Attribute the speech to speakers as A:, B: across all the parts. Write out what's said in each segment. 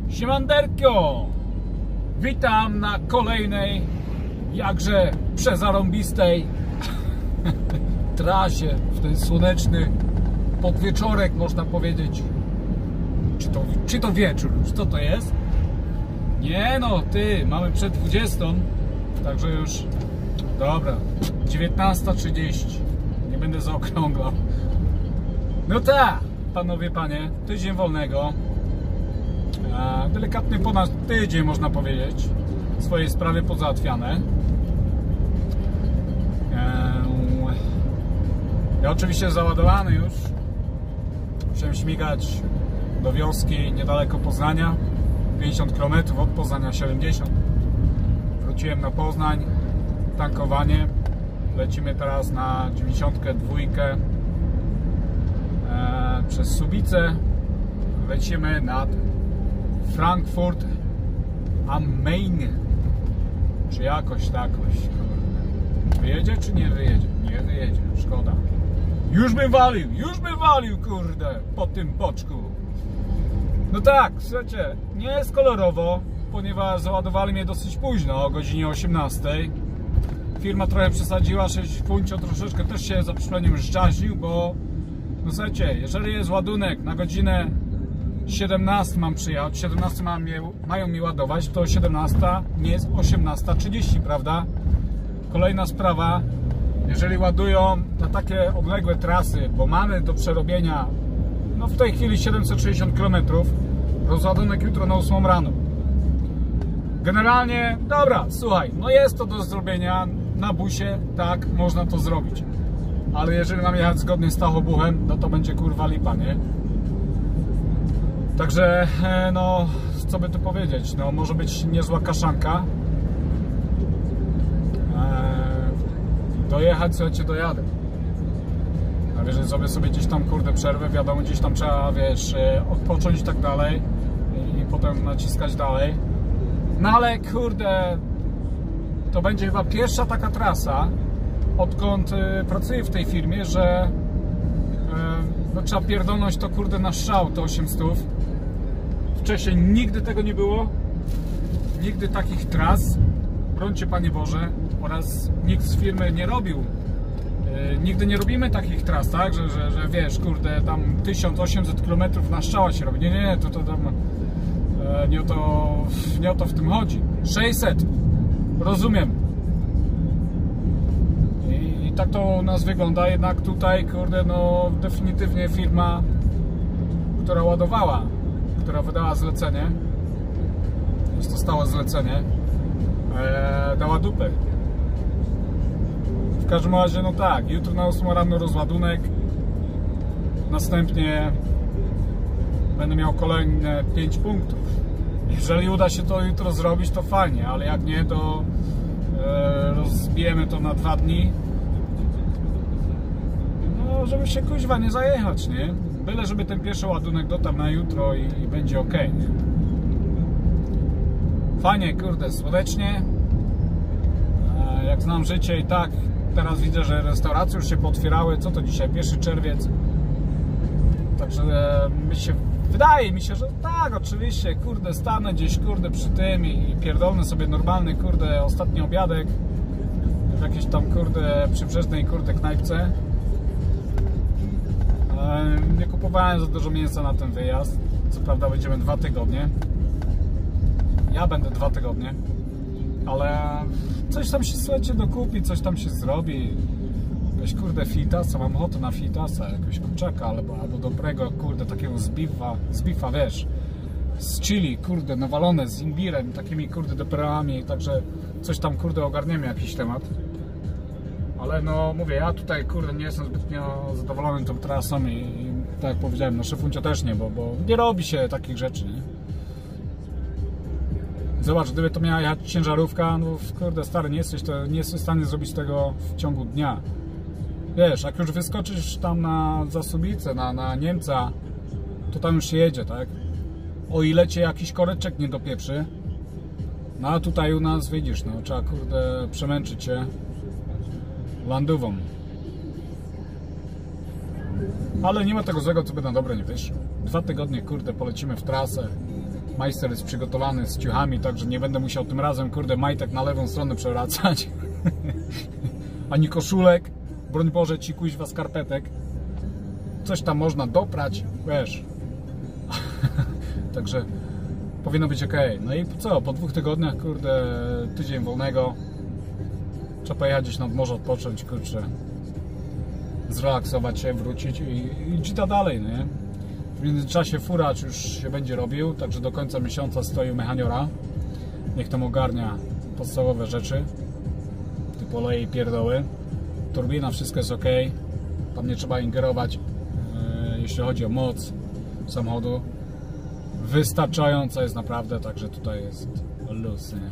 A: Siemanderko! Witam na kolejnej, jakże przezarąbistej trasie w ten słoneczny podwieczorek, można powiedzieć. Czy to wieczór? Co to jest? Nie no, mamy przed 20, także już, dobra, 19:30. Nie będę zaokrąglał. No tak, panowie, panie, tydzień wolnego. Delikatnie ponad tydzień, można powiedzieć. Swoje sprawy pozałatwiane. Ja oczywiście załadowany już. Musiałem śmigać do wioski niedaleko Poznania. 50 km od Poznania, 70. Wróciłem na Poznań. Tankowanie. Lecimy teraz na 92. Przez Subice. Lecimy nad Frankfurt am Main, czy jakoś takoś. Wyjedzie czy nie wyjedzie? Nie wyjedzie, szkoda. Już bym walił, kurde, po tym boczku. No tak, słuchajcie, nie jest kolorowo, ponieważ załadowali mnie dosyć późno, o godzinie 18. Firma trochę przesadziła, 6 puncio troszeczkę też się za przyszleniem zżaźnił, bo no słuchajcie, jeżeli jest ładunek na godzinę 17 mam przyjechać, 17 mają mi ładować, to 17 nie jest 18:30, prawda? Kolejna sprawa, jeżeli ładują na takie odległe trasy, bo mamy do przerobienia, no w tej chwili 760 km, rozładunek jutro na 8 rano. Generalnie, dobra, słuchaj, no jest to do zrobienia na busie, tak, można to zrobić. Ale jeżeli mam jechać zgodnie z tachobuchem, no to będzie kurwa lipa, nie? Także, no, co by tu powiedzieć, no, może być niezła kaszanka. Dojechać, słuchajcie, dojadę. A wiesz, zrobię sobie gdzieś tam, kurde, przerwę, wiadomo, gdzieś tam trzeba, wiesz, odpocząć i tak dalej. I potem naciskać dalej. No ale, kurde, to będzie chyba pierwsza taka trasa, odkąd pracuję w tej firmie, że no, trzeba pierdolnąć to, kurde, na strzał, to 800. Wcześniej nigdy tego nie było, nigdy takich tras, brońcie Panie Boże, oraz nikt z firmy nie robił, nigdy nie robimy takich tras, tak, że wiesz, kurde, tam 1800 km na strzała się robi, nie, to tam nie o to w tym chodzi, 600, rozumiem, i tak to u nas wygląda, jednak tutaj, kurde, no definitywnie firma, która ładowała, która wydała zlecenie, jest to stałe zlecenie, dała dupę. W każdym razie, no tak, jutro na 8 rano rozładunek, następnie będę miał kolejne 5 punktów. Jeżeli uda się to jutro zrobić, to fajnie, ale jak nie, to rozbijemy to na 2 dni, no żeby się kuźwa nie zajechać, nie? Byle żeby ten pierwszy ładunek dotarł na jutro i będzie ok, nie? Fajnie, kurde, słonecznie. Jak znam życie i tak, teraz widzę, że restauracje już się pootwierały. Co to dzisiaj? 1 czerwiec. Także wydaje mi się, że tak, oczywiście, kurde, stanę gdzieś, kurde, przy tym i pierdolnę sobie normalny, kurde, ostatni obiadek w jakiejś tam, kurde, przybrzeżnej, kurde, knajpce. Nie kupowałem za dużo mięsa na ten wyjazd. Co prawda będziemy 2 tygodnie. Ja będę 2 tygodnie. Ale coś tam się, słuchajcie, dokupi, coś tam się zrobi. Jakiegoś, kurde, fitasa, mam ochotę na fitasa, jakiegoś kurczaka, albo dobrego, kurde, takiego z bifa, wiesz, z chili, kurde, nawalone, z imbirem, takimi, kurde, doperami, także coś tam, kurde, ogarniemy jakiś temat. Ale no, mówię, ja tutaj, kurde, nie jestem zbytnio zadowolony tą trasą i tak jak powiedziałem, no szefuncio też nie, bo nie robi się takich rzeczy, nie? Zobacz, gdyby to miała jechać ciężarówka, no kurde, stary, nie jesteś w stanie zrobić tego w ciągu dnia. Wiesz, jak już wyskoczysz tam na Zasubicę, na Niemca, to tam już się jedzie, tak? O ile cię jakiś koreczek nie dopieprzy. No a tutaj u nas, widzisz, no trzeba, kurde, przemęczyć się landową. Ale nie ma tego złego, co by na dobre nie wyszło. 2 tygodnie, kurde, polecimy w trasę. Majster jest przygotowany z ciuchami, także nie będę musiał tym razem, kurde, majtek na lewą stronę przewracać. Ani koszulek, broń Boże ci kuźwa skarpetek. Coś tam można doprać, wiesz. Także powinno być ok. No i co, po 2 tygodniach, kurde, tydzień wolnego. Trzeba pojechać gdzieś nad morze, odpocząć, kurczę. Zrelaksować się, wrócić i dzita dalej, nie? W międzyczasie furacz już się będzie robił, także do końca miesiąca stoi u mechaniora. Niech tam ogarnia podstawowe rzeczy, typu oleje i pierdoły. Turbina, wszystko jest ok. Tam nie trzeba ingerować, jeśli chodzi o moc samochodu. Wystarczająca jest naprawdę, także tutaj jest luz, nie?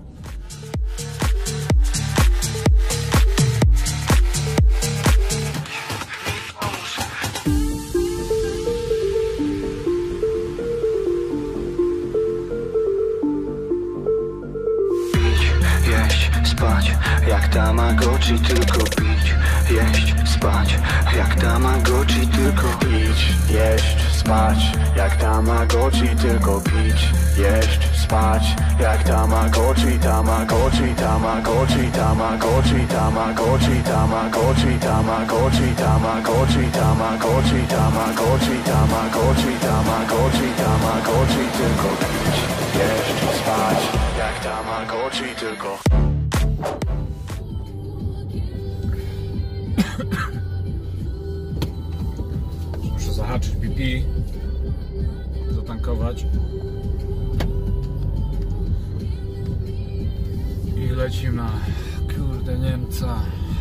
B: Jak Tamagotchi, tylko pić, jeść, spać. Jak Tamagotchi, tylko pić, jeść, spać. Jak Tamagotchi, tylko pić, jeść, spać. Jak Tamagotchi, Tamagotchi, Tamagotchi, Tamagotchi, Tamagotchi, Tamagotchi, Tamagotchi, Tamagotchi, Tamagotchi, Tamagotchi, Tamagotchi, Tamagotchi, Tamagotchi, tylko pić, jeść, spać. Jak Tamagotchi, tylko.
A: Muszę zahaczyć BP, zatankować i lecimy na, kurde, Niemca.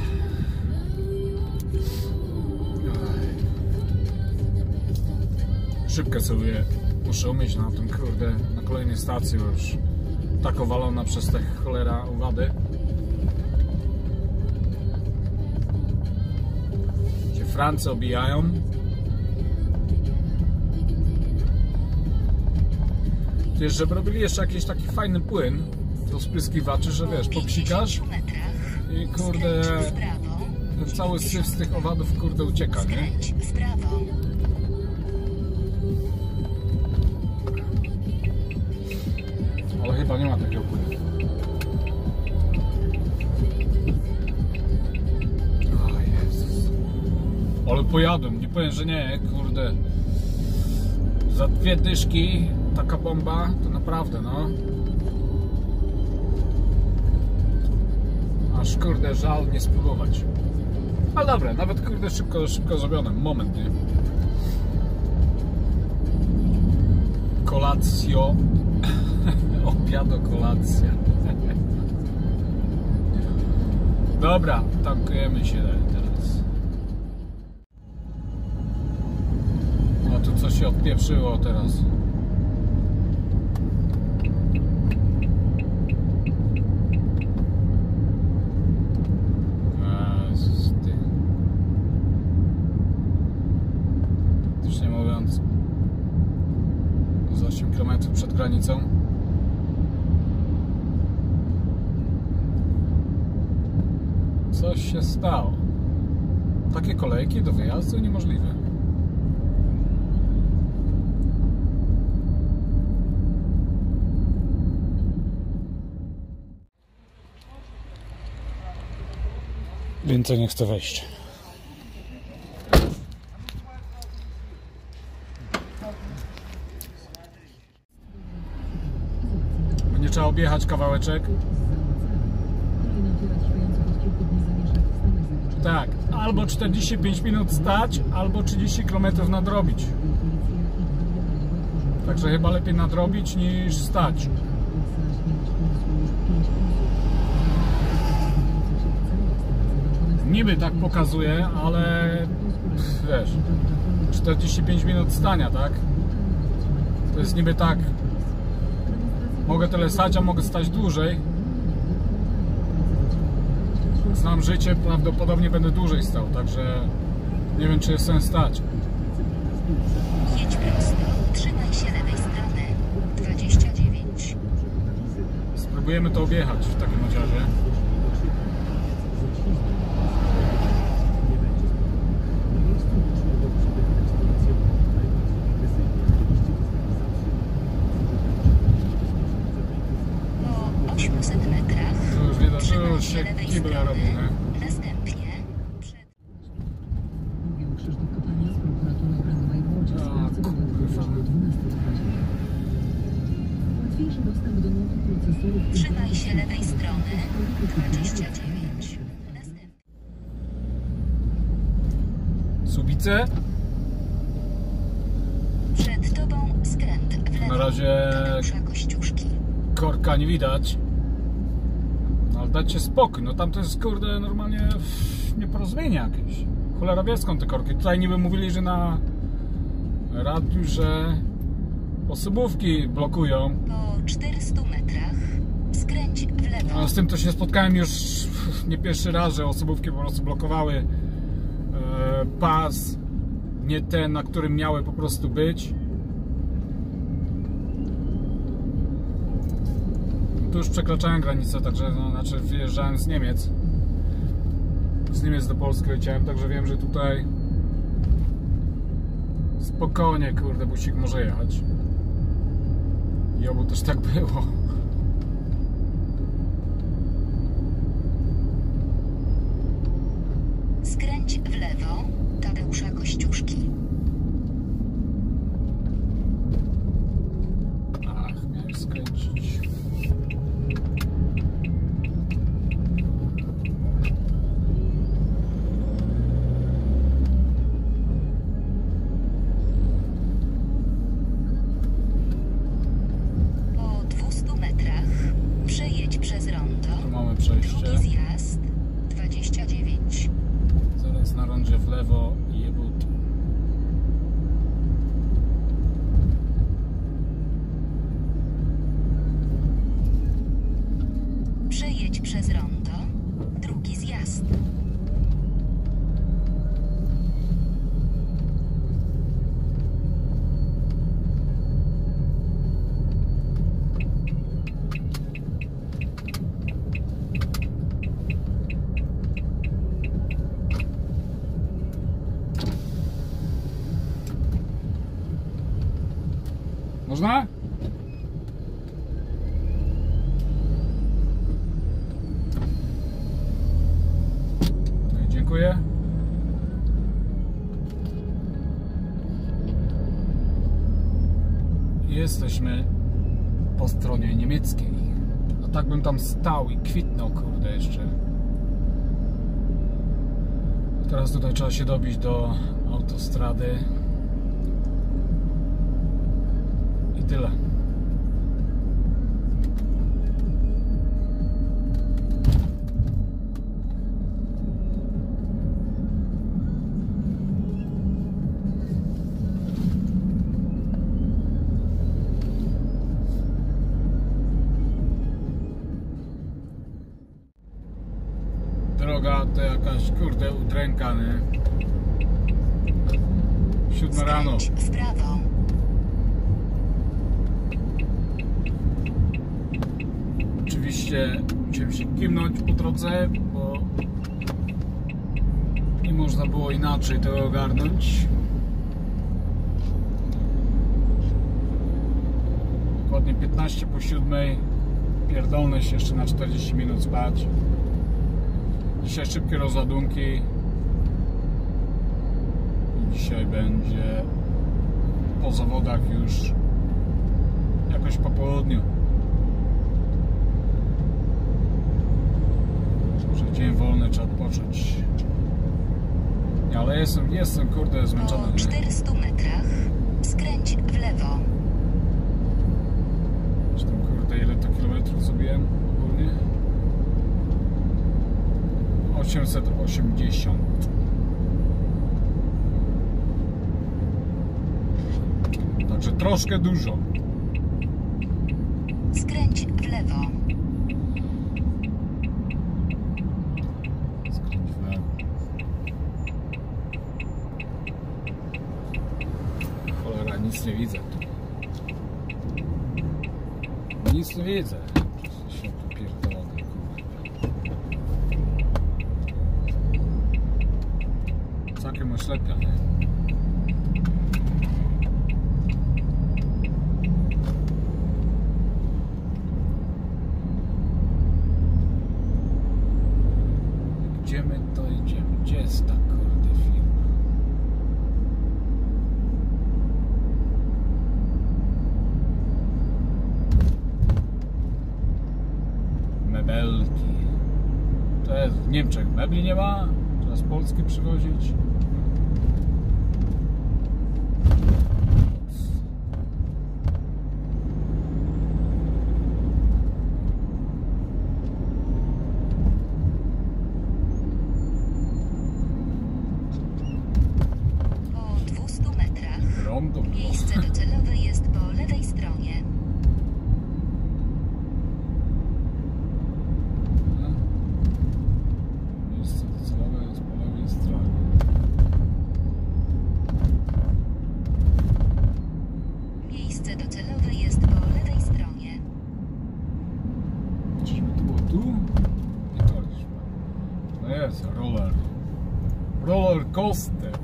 A: Szybkę sobie muszę umyć na tym, kurde, na kolejnej stacji, bo już tak owalona przez te cholera owady. Gdzie Francy obijają. Wiesz, żeby robili jeszcze jakiś taki fajny płyn do spryskiwaczy, że wiesz, popsikasz i kurde, ten cały syf z tych owadów, kurde, ucieka, nie? Ale chyba nie ma takiego płynu. O Jezus. Ale pojadłem, nie powiem, że nie, kurde. Za 2 dyszki taka bomba, to naprawdę, no. Aż, kurde, żal nie spróbować. Ale dobra, nawet, kurde, szybko zrobione. Moment, nie? Kolacjo. Obiado, kolacja. Dobra, tankujemy się teraz. O, tu coś się odpieprzyło teraz. Jezus, ty. Już nie mówiąc, z 8 km przed granicą. Coś się stało. Takie kolejki do wyjazdu niemożliwe. Więcej nie chcę wejść. Będzie trzeba objechać kawałeczek. Tak, albo 45 minut stać, albo 30 km nadrobić. Także chyba lepiej nadrobić niż stać. Niby tak pokazuje, ale wiesz, 45 minut stania, tak? To jest niby tak. Mogę tyle stać, a mogę stać dłużej. Znam życie, prawdopodobnie będę dłużej stał, także nie wiem, czy jest sens stać.
C: Jedź prosto, trzymaj się lewej strony, 29.
A: Spróbujemy to objechać w takim razie.
C: metrach
A: Tu już widać, że
C: trzymaj
A: już
C: się
A: się
C: lewej
A: kibla
C: strony.
A: robi, nie?
C: Następnie przed...
D: Mówił Krzysztof Kopania z prokuratury okręgowej w Łodzi. Sprawcy
A: kurwa.
D: dowiadują o 12 Łatwiejszy dostęp do nowych procesorów.
C: Trzymaj się lewej strony. 29. Następnie...
A: Subice?
C: Przed tobą skręt w lewo.
A: Na razie
C: Tadeusza Kościuszki.
A: korka nie widać. No ale dajcie spokój, no tam to jest kurde normalnie nieporozumienie jakieś. Cholera wie skąd te korki. Tutaj niby mówili, że na radiu, że osobówki blokują.
C: Po 400 metrach skręć w lewo.
A: A z tym to się spotkałem już nie pierwszy raz, że osobówki po prostu blokowały pas, nie ten, na którym miały po prostu być. Tu już przekraczałem granicę, także no, znaczy wyjeżdżałem z Niemiec. Z Niemiec do Polski leciałem, także wiem, że tutaj spokojnie, kurde, busik może jechać. I obu też tak było.
C: Skręć w lewo. Tadeusza Kościuszki.
A: Ach, miałem skręcić.
C: Po 200 metrach przejedź przez rondo.
A: Tu mamy przejście.
C: Drugi zjazd 29.
A: Zaraz na rondzie w lewo i jebut.
C: Przejedź przez rondo. Drugi zjazd.
A: Można? No i dziękuję. Jesteśmy po stronie niemieckiej. A tak bym tam stał i kwitnął, kurde, jeszcze. Teraz tutaj trzeba się dobić do autostrady. I tyle. Droga to jakaś kurde udręka, nie? 7 rano.
C: Skręć w prawo.
A: Oczywiście musiałem się kimnąć po drodze, bo nie można było inaczej tego ogarnąć. Dokładnie 15 po 7. Pierdolnę się jeszcze na 40 minut spać. Dzisiaj szybkie rozładunki. I dzisiaj będzie po zawodach już jakoś po południu. Że dzień wolny, trzeba odpocząć. Nie, ale jestem kurde zmęczony.
C: Po 400 metrach skręć w lewo.
A: Zresztą kurde, ile to kilometrów zrobiłem ogólnie? 880. Także troszkę dużo.
C: Skręć w lewo.
A: Skręć w lewo. Cholera, nic nie widzę tu. Nic nie widzę. Wszyscy się tu pierdolą, kurwa. Całkiem oślepia, nie? Niemczech mebli nie ma, trzeba z Polski przywozić.
C: Po 200 metrach
A: Rondo.
C: miejsce docelowe jest po lewej stronie.
A: Miejsce docelowe jest po lewej stronie.
C: Miejsce docelowe jest po lewej stronie.
A: Czyżby to było tu? Nie to już. No jest, roller. Roller coaster.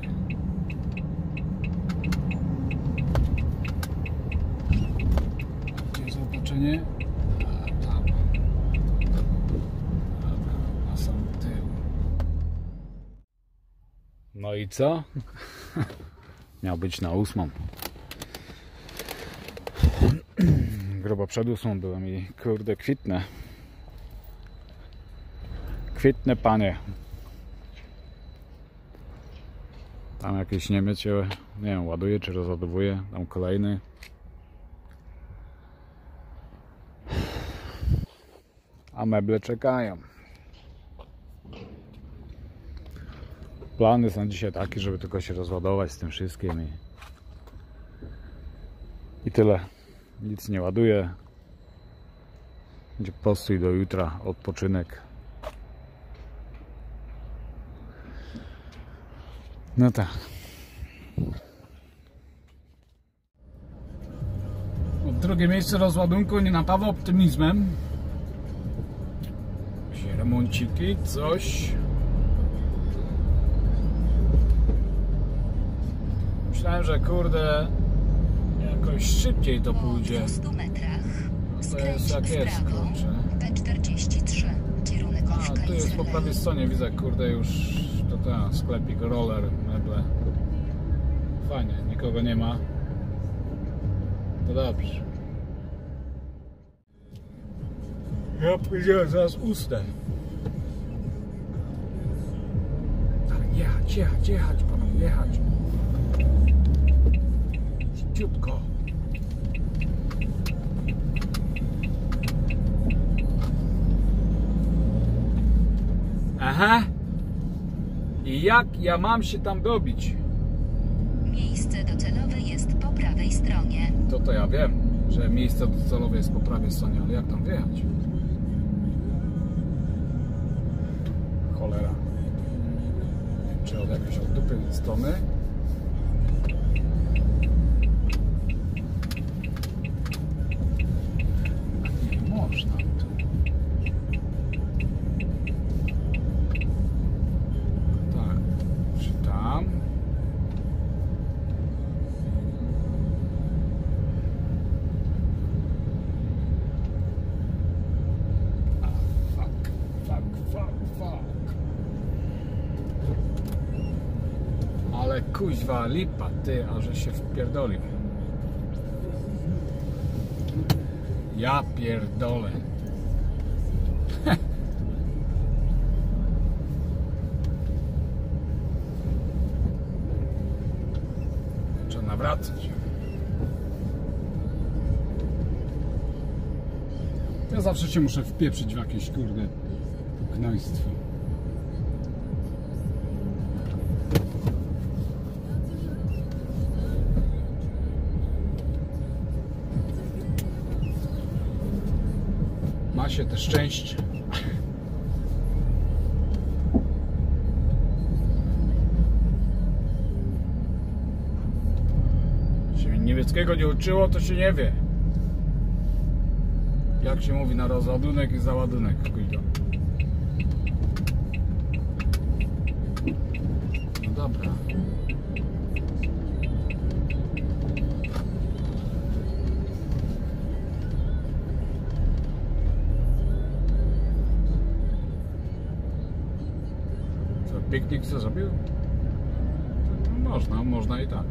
A: Gdzie jest opatrzenie? A tam. Dobra, na sam tył. No i co? Miał być na 8. Grubo przed 8 byłem i kurde kwitnę. Kwitne panie. Tam jakiś Niemiec się, nie wiem, ładuje czy rozładowuje. Tam kolejny. A meble czekają. Plany są dzisiaj takie, żeby tylko się rozładować z tym wszystkim i tyle. Nic nie ładuję. Będzie postój do jutra, odpoczynek. No tak. Drugie miejsce rozładunku nie napawa optymizmem. Jakieś remonciki, coś. Myślałem, że kurde jakoś szybciej to
C: Po
A: pójdzie.
C: 200 metrach
A: To jest jak
C: skręć
A: jest,
C: w prawo.
A: kurczę.
C: B43. Kierunek
A: A,
C: Olszka
A: tu
C: i
A: jest po prawej stronie, widzę, kurde, już to ten sklepik, roller, meble. Fajnie, nikogo nie ma. To dobrze. Ja powiedziałem, zaraz usnę. Tak, jechać, panowie, jechać. Szybciutko. Aha. I jak ja mam się tam dobić?
C: Miejsce docelowe jest po prawej stronie.
A: To ja wiem, że miejsce docelowe jest po prawej stronie, ale jak tam wjechać? Cholera. Czy od jakiejś od dupy strony? A nie można tu. Tak. Czy tam? Ale kuźwa lipa, ty, a że się wpierdolił. Ja pierdolę. Trzeba nawracać. Ja zawsze się muszę wpieprzyć w jakieś kurde knojstwo. Ma się te szczęście. Się niemieckiego nie uczyło, to się nie wie. Jak się mówi na rozładunek i załadunek, kujdo. No dobra. Co, piknik co zrobił? Można i tak.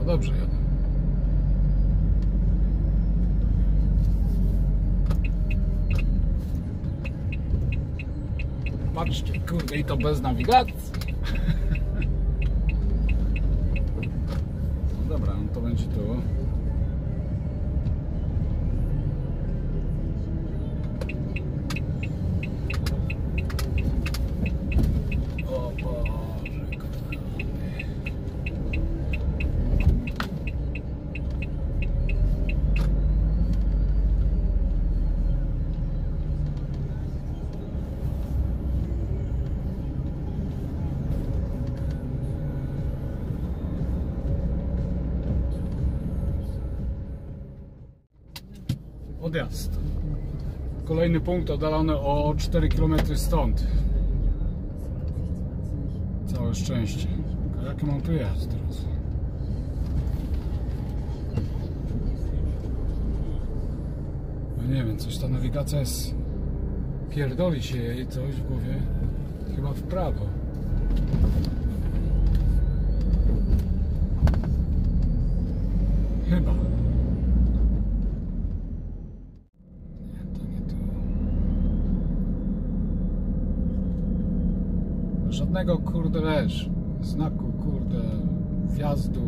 A: dobrze jadę. Patrzcie, kurde, i to bez nawigacji. No dobra, no to będzie tu. O Boże, kochany. Odjazd. Kolejny punkt oddalony o 4 km stąd. Całe szczęście. A jaki mam tu jazd teraz? No nie wiem, coś ta nawigacja jest... Pierdoli się jej coś w głowie. Chyba w prawo. Chyba. Żadnego, kurde, wiesz, znaku, kurde, wjazdu.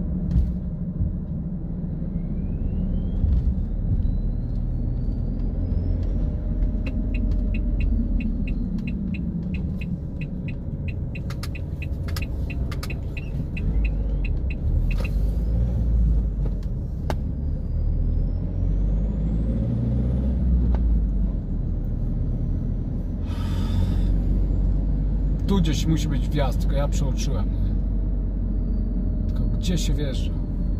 A: Tu gdzieś musi być wjazd, tylko ja przeoczyłem. Tylko gdzie się wjeżdża?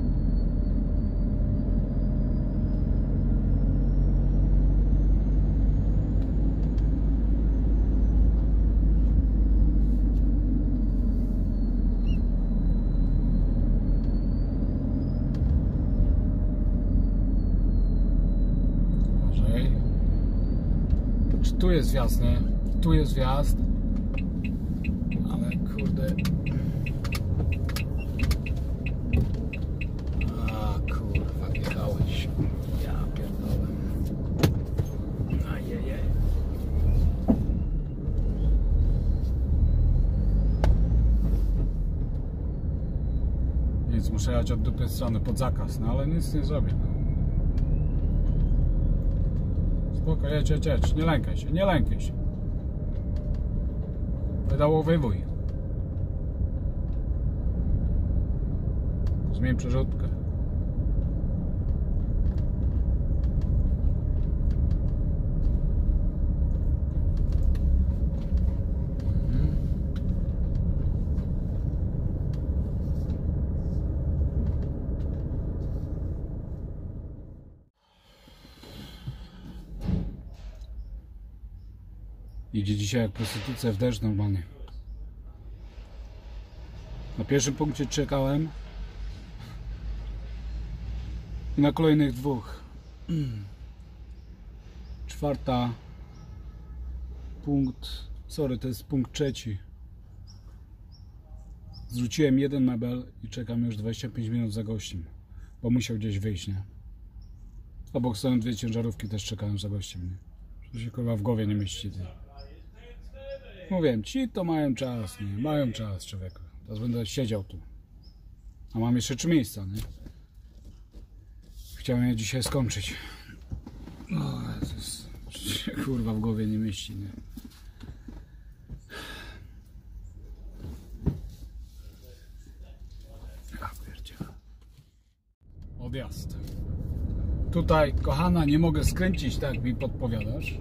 A: Uważaj. Czy tu jest wjazd, nie? Tu jest wjazd. Ale kurde. A kurwa, wjechałeś. Ja pierdolę. Ajejej. Nic, muszę jechać od dupy strony pod zakaz, no ale nic nie zrobię. Spoko, jedź, nie lękaj się, nie lękaj się. Pedałowywuj. Zmień przerzutkę. Idzie dzisiaj jak prostytucja w deszcz normalnie. Na pierwszym punkcie czekałem i na kolejnych dwóch. Czwarta punkt, sorry, to jest punkt trzeci. Zrzuciłem jeden mebel i czekam już 25 minut za gościem, bo musiał gdzieś wyjść, nie? Obok stoją dwie ciężarówki, też czekają za gościem, nie? To się kurwa w głowie nie mieści. Mówiłem, ci to mają czas, nie? Mają czas, człowieku. Teraz będę siedział tu. A mam jeszcze 3 miejsca, nie? Chciałem je dzisiaj skończyć. O Jezus. Się kurwa w głowie nie mieści, nie? Odjazd. Tutaj, kochana, nie mogę skręcić, tak mi podpowiadasz.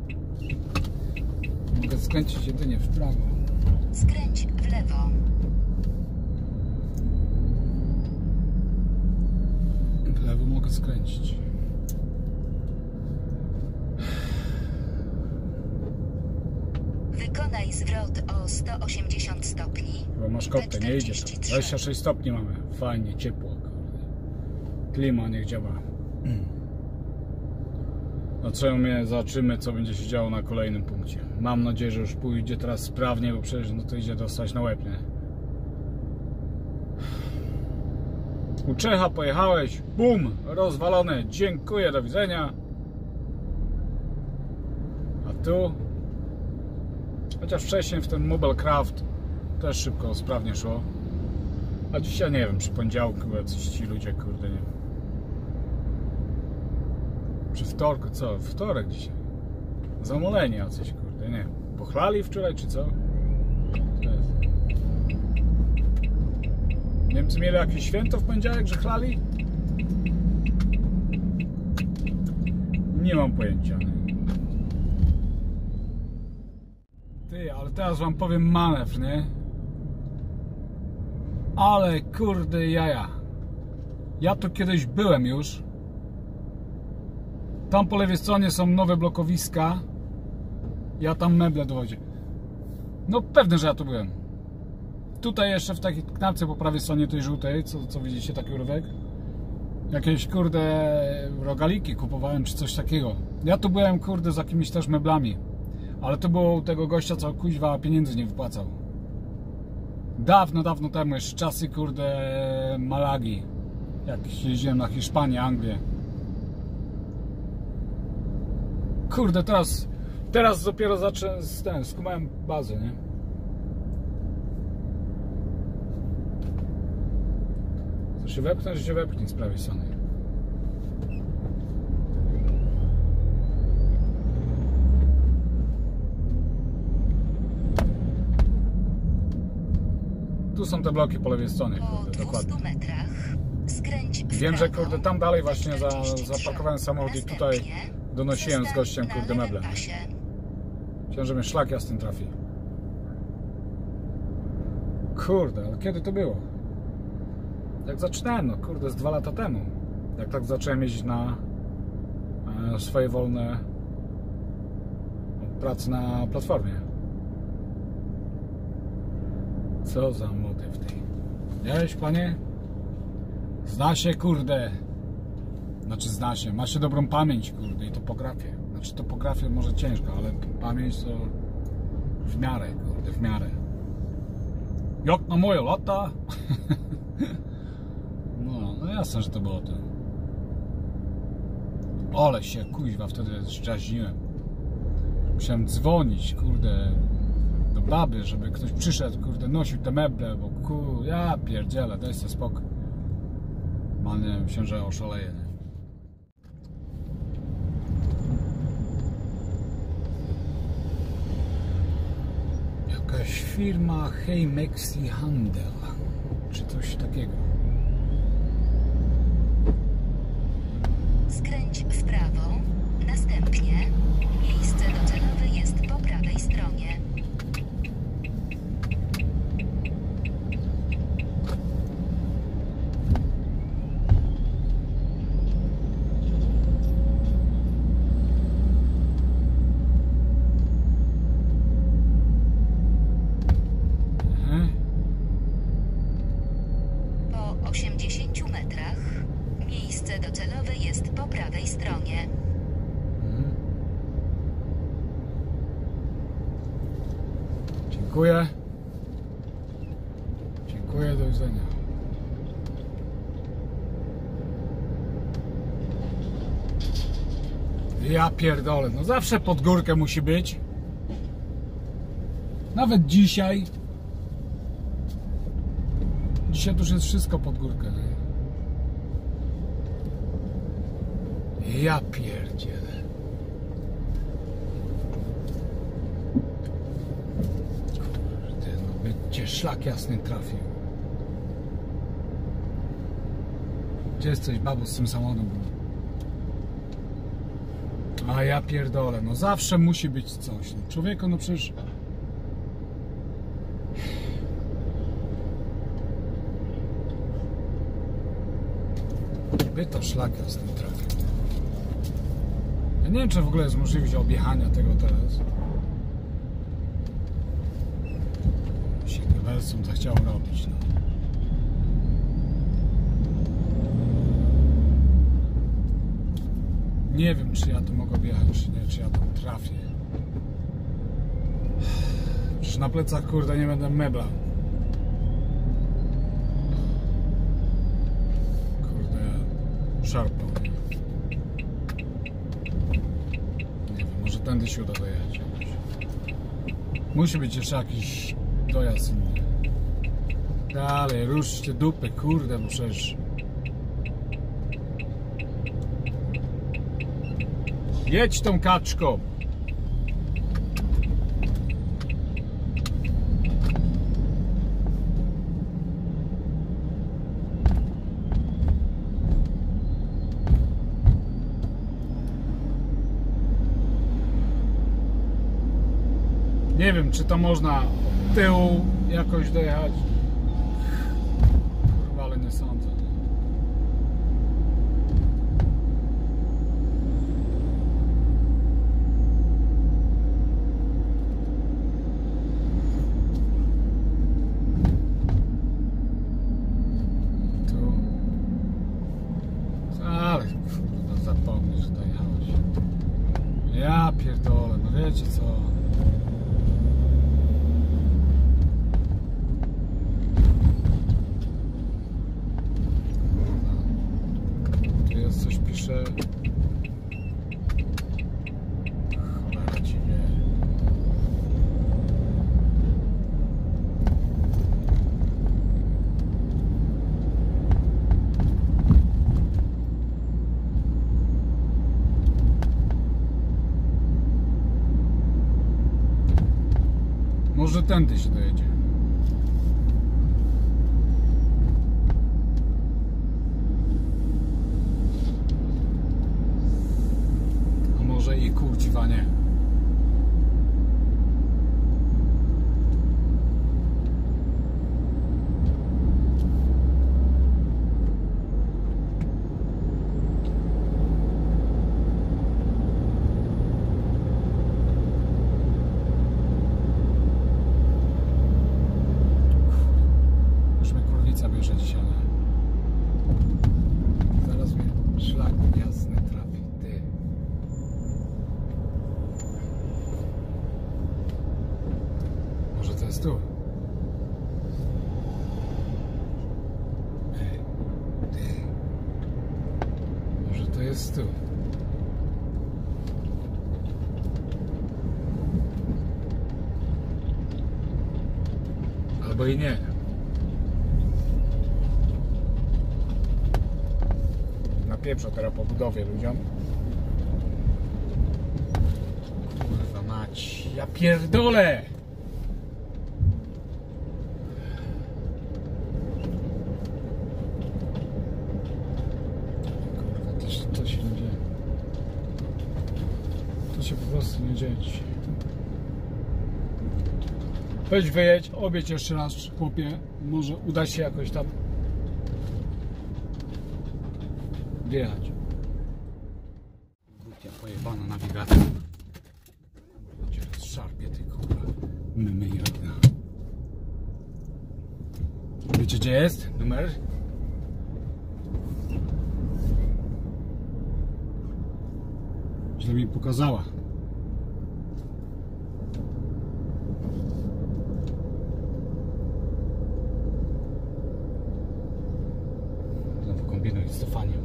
A: Mogę skręcić jedynie w prawo.
C: Skręć w lewo.
A: W lewo mogę skręcić.
C: Wykonaj zwrot o 180 stopni.
A: Chyba masz koptę, nie idzie tam. 26 stopni mamy. Fajnie, ciepło. Klima niech działa. No co mnie, zobaczymy co będzie się działo na kolejnym punkcie. Mam nadzieję, że już pójdzie teraz sprawnie, bo przecież no to idzie dostać na łeb, nie? U Czecha pojechałeś, bum, rozwalone, dziękuję, do widzenia. A tu, chociaż wcześniej w ten Mobile Craft też szybko, sprawnie szło. A dzisiaj nie wiem, przy poniedziałku jacyś ci ludzie, kurde, nie wiem. Przy wtorku, co? Wtorek dzisiaj. Zamoleni jacyś, kurde, nie wiem. Pochlali wczoraj, czy co? Niemcy mieli jakieś święto w poniedziałek, że chlali? Nie mam pojęcia. Ty, ale teraz wam powiem manewr, nie? Ale kurde jaja. Ja tu kiedyś byłem już. Tam po lewej stronie są nowe blokowiska. Ja tam meble dowodzę. No pewnie, że ja tu byłem. Tutaj jeszcze w takiej knapce po prawej stronie tej żółtej, co widzicie, taki urywek. Jakieś kurde rogaliki kupowałem, czy coś takiego. Ja tu byłem kurde z jakimiś też meblami. Ale to było u tego gościa, co kuźwa pieniędzy nie wypłacał. Dawno temu, jeszcze czasy kurde Malagi. Jak jeździłem na Hiszpanię, Anglię. Kurde, teraz dopiero skumałem bazę, nie? To się wepchnę, że się wepchnie z prawej strony. Tu są te bloki po lewej stronie, kurde, dokładnie.
C: metrach skręć w
A: Wiem, że
C: prawo,
A: kurde tam dalej właśnie
C: 43.
A: zaparkowałem samochód i tutaj donosiłem z gościem kurde meble. Chciałem, że mnie szlak jasny trafi. Kurde, ale kiedy to było? Jak zaczynałem, no kurde, z 2 lata temu. Jak tak zacząłem jeździć na swoje wolne pracy na platformie. Co za motyw tej. Wiesz, panie? Zna się, kurde. Znaczy zna się, ma się dobrą pamięć, kurde, i topografię. Znaczy topografię może ciężko, ale pamięć to w miarę, kurde, w miarę. Jak na moje lata? No jasne, że to było to. Ale się, kuźwa, wtedy zdraźniłem. Musiałem dzwonić, kurde, do baby, żeby ktoś przyszedł, kurde, nosił te meble, bo ja pierdzielę, daj sobie spokój. Man, nie wiem, myślę, że oszaleję, nie? Jakaś firma Heimexi Handel, czy coś takiego.
C: Skręć w prawo, następnie miejsce docelowe jest po prawej stronie. Po 80 metrach miejsce docelowe jest po prawej stronie.
A: Dziękuję. Dziękuję, do widzenia. Ja pierdolę, no zawsze pod górkę musi być. Nawet dzisiaj. Dzisiaj to już jest wszystko pod górkę. Ja pierdzielę. Kurde, no by cię szlak jasny trafił. Gdzie jesteś, babo, z tym samochodem? A ja pierdolę, no zawsze musi być coś. No, człowieku, no przecież... By to szlak jasny trafił. Ja nie wiem, czy w ogóle jest możliwość objechania tego teraz. Się Wersum zachciało robić, no. Nie wiem, czy ja tu mogę objechać, czy nie, czy ja tam trafię. Przecież na plecach, kurde, nie będę mebla. szarpał. Nie wiem, może tędy się uda dojechać jakoś. Musi być jeszcze jakiś dojazd inny. Dalej, ruszcie dupy, kurde, bo przecież... Jedź tą kaczką! Nie wiem, czy to można od tyłu jakoś dojechać. Kurwa, ale nie sądzę. Tu. Ale kurwa, zapomnij, że dojechałeś. Ja pierdolę, no wiecie co? Coś pisze. Cholera ci wie. Może tędy się dojedzie. Może i kurciwa nie. Już mnie kurwica bierze dzisiaj. Zaraz mnie szlak jasny trafi. Ty. Może to jest tu? Ty. Może to jest tu? Albo i nie. Napieprzę teraz po budowie ludziom. Kurwa mać. Ja pierdolę! To się nie dzieje. To się po prostu nie dzieje dzisiaj. Weź wyjedź, obiedź jeszcze raz, chłopie. Może uda się jakoś tam wjechać. Głupia pojebana nawigacja. Cię rozszarpie, ty kurwa. My jedna. Wiecie gdzie jest numer? Źle mi pokazała. Znowu kombinuję z cofaniem.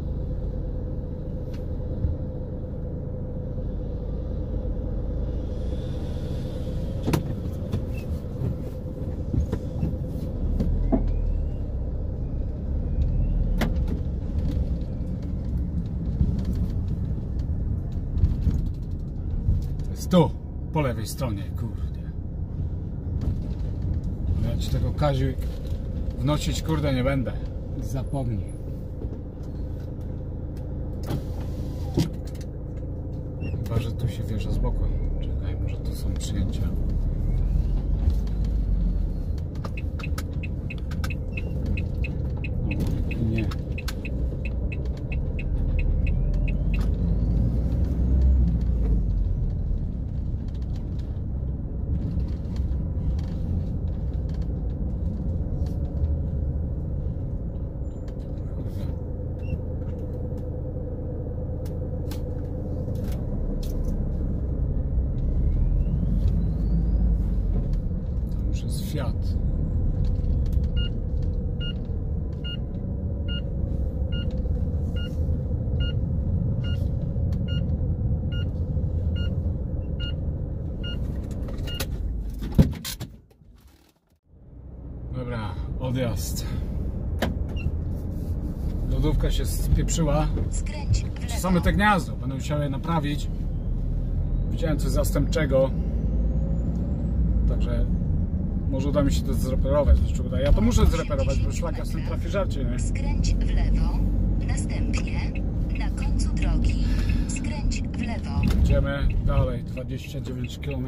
A: Tu, po lewej stronie, kurde. Ja ci tego Kaziu wnosić, kurde, nie będę. Zapomnij. Chyba, że tu się wjeżdża z boku. Czekaj, może tu są przyjęcia. Nie. odjazd. Lodówka się spieprzyła.
C: Skręć w lewo.
A: Same te gniazdo, będę musiał je naprawić. Widziałem coś zastępczego. Także może uda mi się to zreperować. Ja to muszę zreperować, bo szlak jasny trafi żarcie, nie?
C: Skręć w lewo. Następnie na końcu drogi skręć w lewo.
A: Idziemy dalej, 29 km.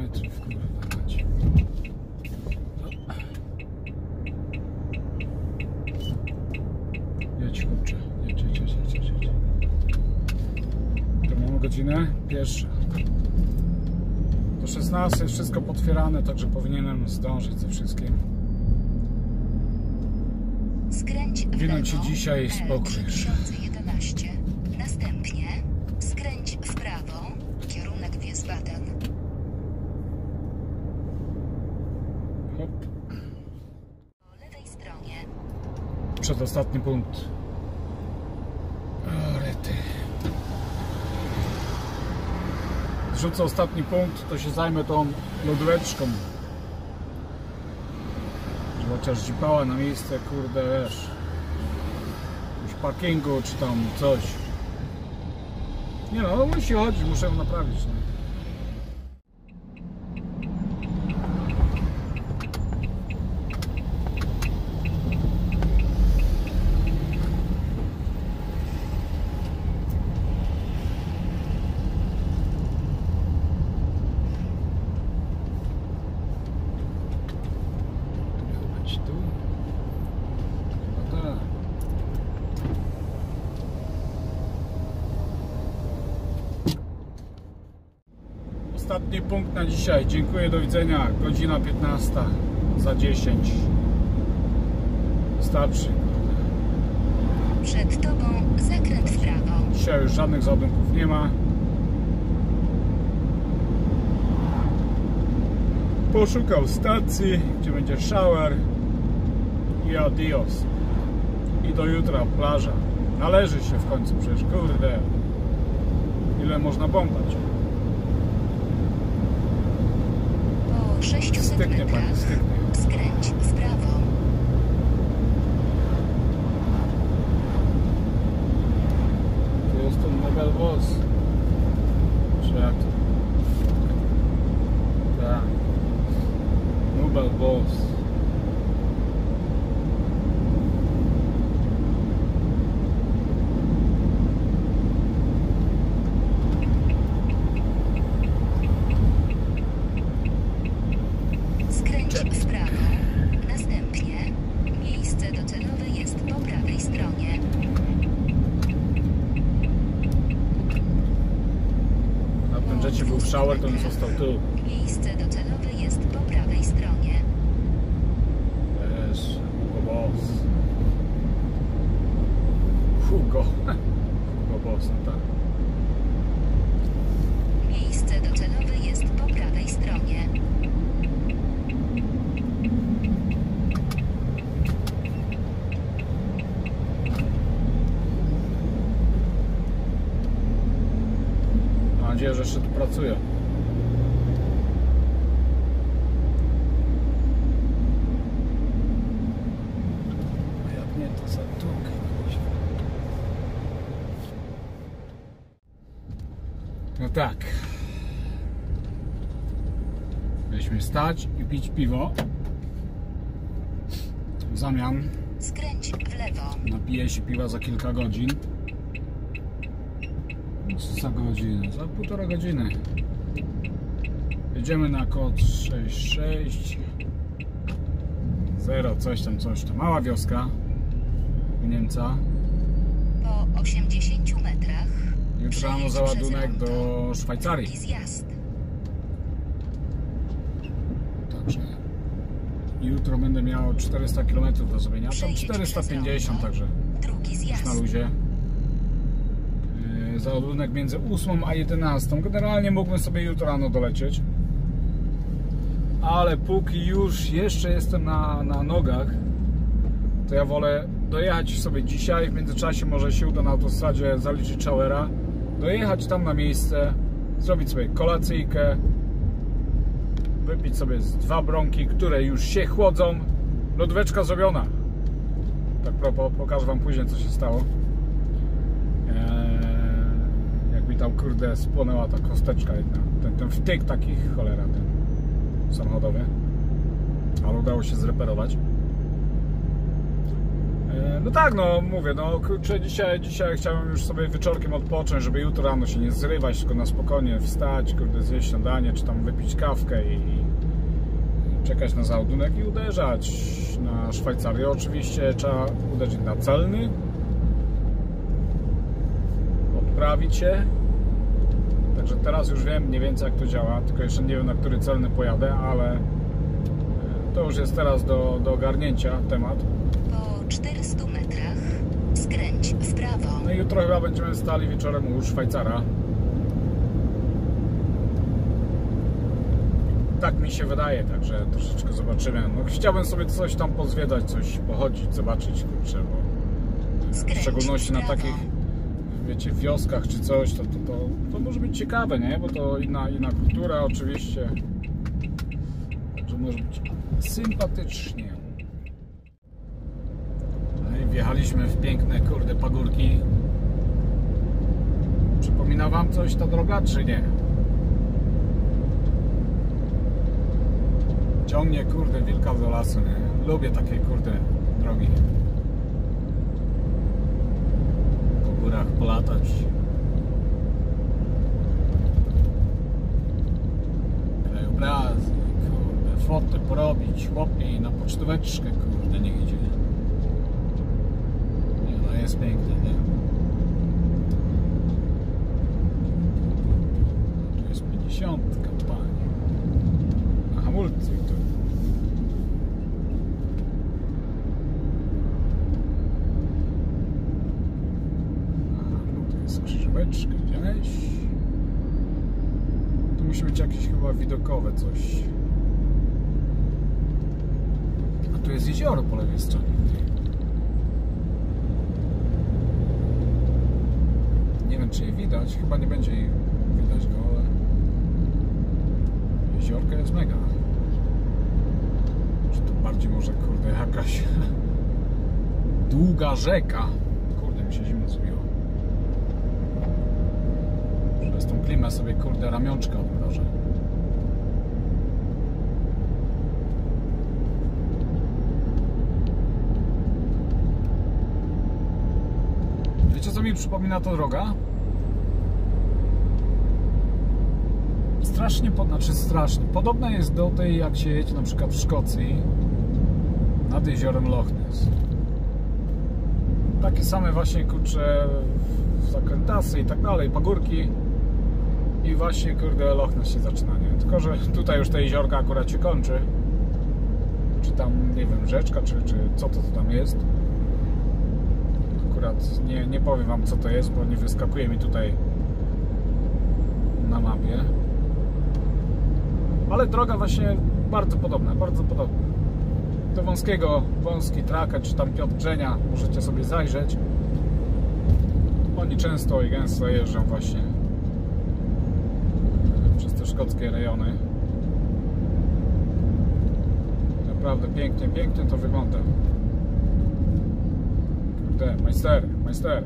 A: Jedź, kurczę, jedź. To mamy godzinę pierwsza. Do 16 jest wszystko potwierane, także powinienem zdążyć ze wszystkim.
C: Skręć w
A: Winę
C: lewo.
A: ci dzisiaj spokój.
C: 3011. Następnie skręć w prawo. Kierunek Wiesbaden.
A: Hop.
C: Po lewej stronie.
A: Przedostatni punkt. O, rety. Zrzucę ostatni punkt, to się zajmę tą lodóweczką. Żeby chociaż zipała na miejsce, kurde, wiesz, w parkingu czy tam coś. Nie no, musi chodzić, muszę ją naprawić. No. Tu. Chyba tak. Ostatni punkt na dzisiaj. Dziękuję, do widzenia. Godzina 15 za 10. Starczy.
C: Przed tobą zakręt w prawo.
A: Dzisiaj już żadnych załadunków nie ma. Poszukał stacji, gdzie będzie shower i adios. I do jutra plaża. Należy się w końcu, przecież kurde. Ile można bombać?
C: Po 600
A: Styknie
C: metrach
A: pani, styknie.
C: skręć w prawo.
A: To jest ten Nobel Boss. Czy jak to? Tak. Nobel Boss.
C: Skręć w prawo. Następnie miejsce docelowe jest po prawej stronie.
A: Na tym rzecie był shower, to on został tu.
C: Miejsce docelowe jest po prawej stronie.
A: Jest Hugo Boss. Hugo Boss, no tak.
C: Miejsce docelowe jest po prawej stronie.
A: Mam nadzieję, że jeszcze tu pracuje. A jak nie, to za tukę. No tak. Mieliśmy stać i pić piwo. W zamian
C: Skręć w lewo.
A: napiję się piwa za kilka godzin. Co za godzinę? Za półtora godziny. Jedziemy na kod 66 0 coś tam. Mała wioska u Niemca.
C: Po 80 metrach
A: Jutro rano
C: przejedź
A: załadunek
C: przez
A: do
C: rondo.
A: Szwajcarii.
C: Drugi zjazd.
A: Także jutro będę miał 400 km do zrobienia. Tam
C: Przejedź
A: 450,
C: przez
A: także
C: Drugi
A: już
C: zjazd.
A: na luzie. Załadunek między 8 a 11. Generalnie mógłbym sobie jutro rano dolecieć. Ale póki już jeszcze jestem na nogach, to ja wolę dojechać sobie dzisiaj. W międzyczasie może się uda na autostradzie zaliczyć showera. Dojechać tam na miejsce, zrobić sobie kolacyjkę, wypić sobie z 2 bronki, które już się chłodzą. Lodóweczka zrobiona. Tak propos, pokażę wam później, co się stało. Jak mi tam, kurde, spłonęła ta kosteczka jedna. Ten wtyk taki, cholera, ten samochodowy. Ale udało się zreperować. No tak, no mówię, no kurczę, dzisiaj chciałem już sobie wieczorkiem odpocząć, żeby jutro rano się nie zrywać, tylko na spokojnie wstać, kurde, zjeść śniadanie, czy tam wypić kawkę i czekać na załadunek i uderzać na Szwajcarię. Oczywiście trzeba uderzyć na celny, odprawić się. Także teraz już wiem mniej więcej, jak to działa, tylko jeszcze nie wiem, na który celny pojadę, ale to już jest teraz do ogarnięcia temat.
C: Po 400 metrach skręć w prawo.
A: No i jutro chyba będziemy stali wieczorem u Szwajcara. Tak mi się wydaje, także troszeczkę zobaczymy. No, chciałbym sobie coś tam pozwiedzać, coś pochodzić, zobaczyć, kurczę, bo w szczególności na takich, wiecie, wioskach czy coś, to może być ciekawe, nie? Bo to inna kultura oczywiście. Także może być sympatycznie. No i wjechaliśmy w piękne, kurde, pagórki. Przypomina wam coś ta droga, czy nie? Ciągnie, kurde, wilka do lasu, nie? Lubię takie, kurde, drogi. Po górach polatać. Krajobrazy, kurde, foty porobić, chłopie i na pocztóweczkę, kurde, niech idzie. Nie, no jest pięknie, nie? Tu jest 50, panie. Na hamulcu tu. Tu jest krzyżóweczka gdzieś. Tu musi być jakieś chyba widokowe coś. A tu jest jezioro po lewej stronie. Nie wiem, czy je widać. Chyba nie będzie widać go, ale jeziorka jest mega. Czy to bardziej może, kurde, jakaś długa rzeka. Kurde, mi się zimno zrobiło. Przez tą klimę sobie, kurde, ramionczka odmrożę. Wiecie, co mi przypomina ta droga? Strasznie, podobna jest do tej, jak się jedzie na przykład w Szkocji nad jeziorem Loch Ness. Takie same właśnie, kurcze, zakrętasy i tak dalej, pagórki i właśnie, kurde, Loch Ness się zaczyna, nie? Tylko że tutaj już te jeziorka akurat się kończy. Czy tam, nie wiem, rzeczka, czy co to tam jest. Akurat nie powiem wam, co to jest, bo nie wyskakuje mi tutaj na mapie. Ale droga właśnie bardzo podobna, bardzo podobna. Do wąski traka, czy tam Piotr Brzenia, możecie sobie zajrzeć. Oni często i gęsto jeżdżą właśnie przez te szkockie rejony. Naprawdę pięknie, pięknie to wygląda. Kurde, majster.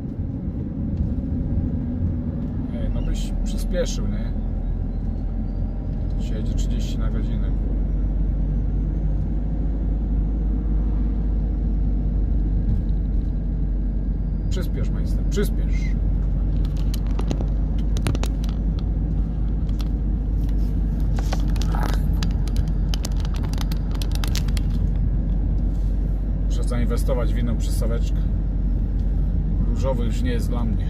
A: Ej, no byś przyspieszył, nie? To się jedzie 30 na godzinę. Przyspiesz, majster, przyspiesz. Muszę zainwestować w inną przystaweczkę. Różowy już nie jest dla mnie.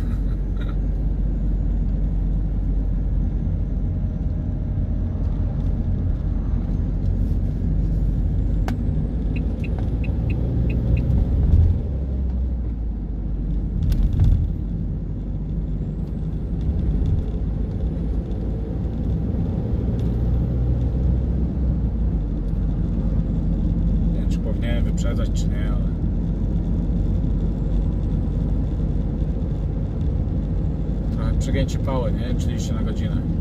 A: Wyprzedzać czy nie, ale trochę przegięcie pały, nie? 30 na godzinę.